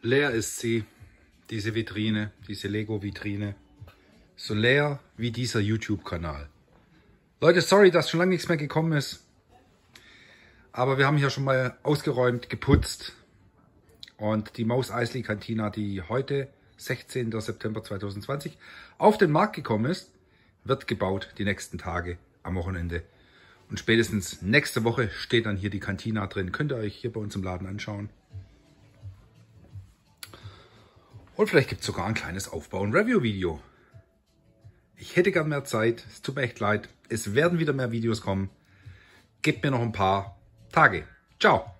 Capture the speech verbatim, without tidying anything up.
Leer ist sie, diese Vitrine, diese Lego-Vitrine. So leer wie dieser YouTube-Kanal. Leute, sorry, dass schon lange nichts mehr gekommen ist. Aber wir haben hier schon mal ausgeräumt, geputzt. Und die Mos Eisley Cantina, die heute, sechzehnten September zweitausendzwanzig, auf den Markt gekommen ist, wird gebaut die nächsten Tage am Wochenende. Und spätestens nächste Woche steht dann hier die Cantina drin. Könnt ihr euch hier bei uns im Laden anschauen. Und vielleicht gibt es sogar ein kleines Aufbau- und Review-Video. Ich hätte gern mehr Zeit. Es tut mir echt leid. Es werden wieder mehr Videos kommen. Gebt mir noch ein paar Tage. Ciao.